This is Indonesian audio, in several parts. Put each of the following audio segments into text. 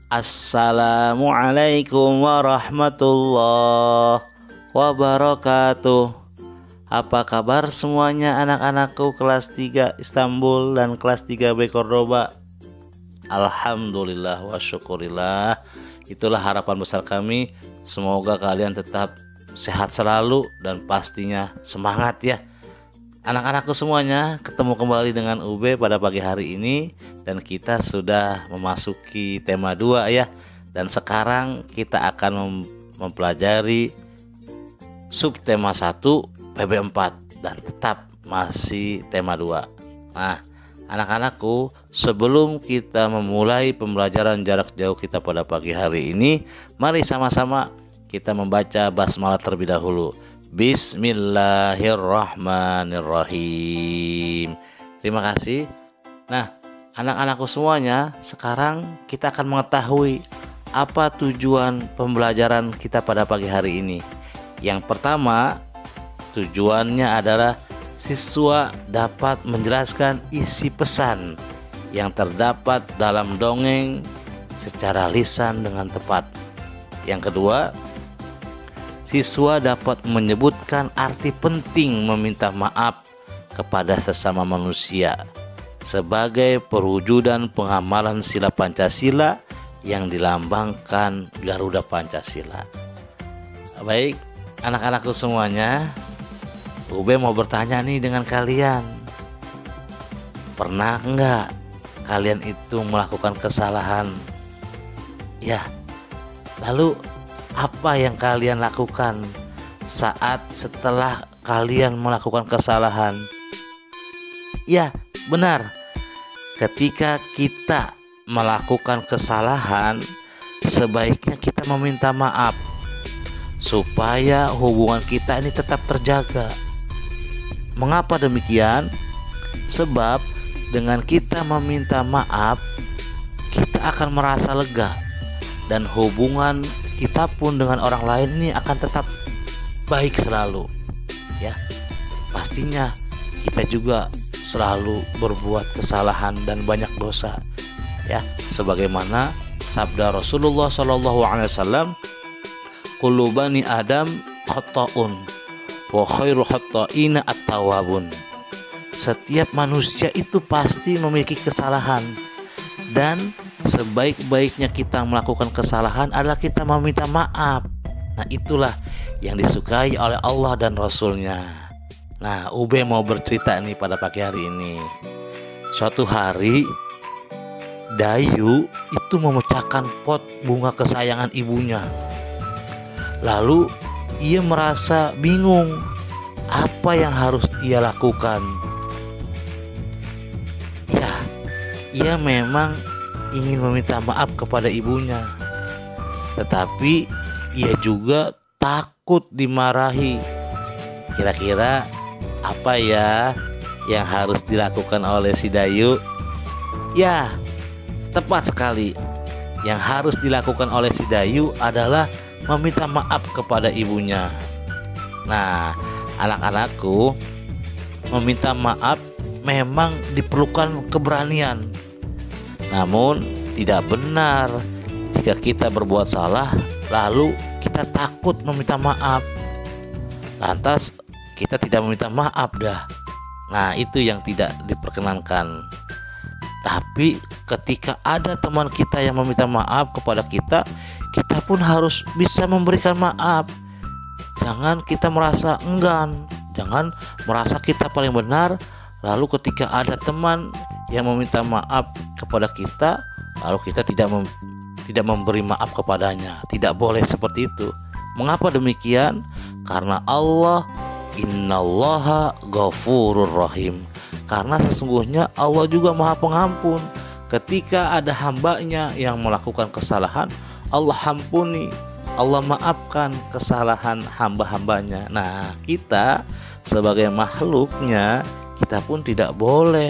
Assalamualaikum warahmatullahi wabarakatuh. Apa kabar semuanya anak-anakku kelas 3 Istanbul dan kelas 3B Cordoba? Alhamdulillah wa syukurillah. Itulah harapan besar kami. Semoga kalian tetap sehat selalu dan pastinya semangat ya. Anak-anakku semuanya, ketemu kembali dengan Ube pada pagi hari ini. Dan kita sudah memasuki tema 2 ya. Dan sekarang kita akan mempelajari subtema 1 PB4 dan tetap masih tema 2. Nah, anak-anakku, sebelum kita memulai pembelajaran jarak jauh kita pada pagi hari ini, mari sama-sama kita membaca basmalah terlebih dahulu. Bismillahirrahmanirrahim. Terima kasih. Nah, anak-anakku semuanya, sekarang kita akan mengetahui apa tujuan pembelajaran kita pada pagi hari ini. Yang pertama, tujuannya adalah siswa dapat menjelaskan isi pesan yang terdapat dalam dongeng secara lisan dengan tepat. Yang kedua, siswa dapat menyebutkan arti penting meminta maaf kepada sesama manusia sebagai perwujudan pengamalan sila Pancasila yang dilambangkan Garuda Pancasila. Baik, anak-anakku semuanya, Ube mau bertanya nih dengan kalian. Pernah enggak kalian itu melakukan kesalahan? Ya, lalu apa yang kalian lakukan saat setelah kalian melakukan kesalahan? Ya, benar. Ketika kita melakukan kesalahan, sebaiknya kita meminta maaf supaya hubungan kita ini tetap terjaga. Mengapa demikian? Sebab dengan kita meminta maaf, kita akan merasa lega dan hubungan kita pun dengan orang lain ini akan tetap baik selalu ya. Pastinya kita juga selalu berbuat kesalahan dan banyak dosa ya, sebagaimana sabda Rasulullah SAW, kullu bani Adam khata'un wa khairu khata'ina at-tawwabun. Setiap manusia itu pasti memiliki kesalahan, dan sebaik-baiknya kita melakukan kesalahan adalah kita meminta maaf. Nah, itulah yang disukai oleh Allah dan Rasulnya. Nah, Ube mau bercerita nih pada pagi hari ini. Suatu hari Dayu itu memecahkan pot bunga kesayangan ibunya. Lalu ia merasa bingung apa yang harus ia lakukan. Ya, ia memang ingin meminta maaf kepada ibunya, tetapi ia juga takut dimarahi. Kira-kira apa ya yang harus dilakukan oleh si Dayu? Ya, tepat sekali. Yang harus dilakukan oleh si Dayu adalah meminta maaf kepada ibunya. Nah, anak-anakku, meminta maaf memang diperlukan keberanian. Namun tidak benar jika kita berbuat salah lalu kita takut meminta maaf, lantas kita tidak meminta maaf dah. Nah, itu yang tidak diperkenankan. Tapi ketika ada teman kita yang meminta maaf kepada kita, kita pun harus bisa memberikan maaf. Jangan kita merasa enggan, jangan merasa kita paling benar. Lalu ketika ada teman yang meminta maaf kepada kita, lalu kita tidak memberi maaf kepadanya. Tidak boleh seperti itu. Mengapa demikian? Karena Allah, innallaha ghafurur rahim. Karena sesungguhnya Allah juga Maha Pengampun. Ketika ada hambanya yang melakukan kesalahan, Allah ampuni, Allah maafkan kesalahan hamba-hambanya. Nah, kita sebagai makhluknya, kita pun tidak boleh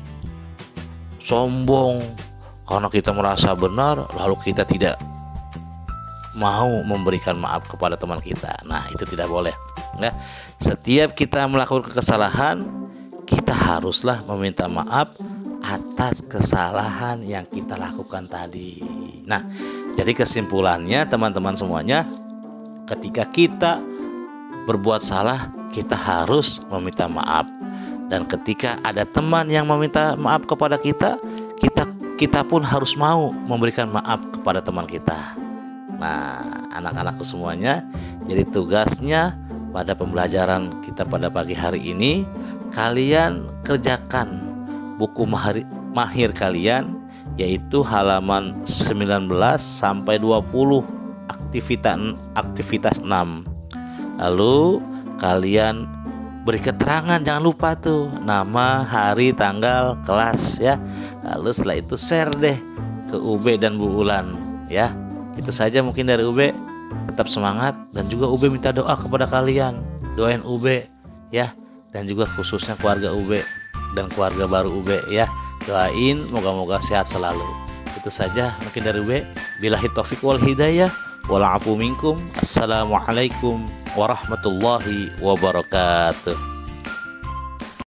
sombong karena kita merasa benar lalu kita tidak mau memberikan maaf kepada teman kita. Nah, itu tidak boleh ya. Setiap kita melakukan kesalahan, kita haruslah meminta maaf atas kesalahan yang kita lakukan tadi. Nah, jadi kesimpulannya teman-teman semuanya, ketika kita berbuat salah, kita harus meminta maaf. Dan ketika ada teman yang meminta maaf kepada kita, kita pun harus mau memberikan maaf kepada teman kita. Nah, anak-anakku semuanya, jadi tugasnya pada pembelajaran kita pada pagi hari ini, kalian kerjakan buku mahir kalian, yaitu halaman 19 sampai 20, aktivitas 6. Lalu kalian beri keterangan, jangan lupa tuh nama, hari, tanggal, kelas ya. Lalu setelah itu share deh ke Ube dan Bu Ulan ya. Itu saja mungkin dari Ube. Tetap semangat, dan juga Ube minta doa kepada kalian. Doain Ube ya, dan juga khususnya keluarga Ube dan keluarga baru Ube ya. Doain moga-moga sehat selalu. Itu saja mungkin dari Ube. Billahi taufiq wal hidayah. Wal afu minkum. Assalamualaikum warahmatullahi wabarakatuh.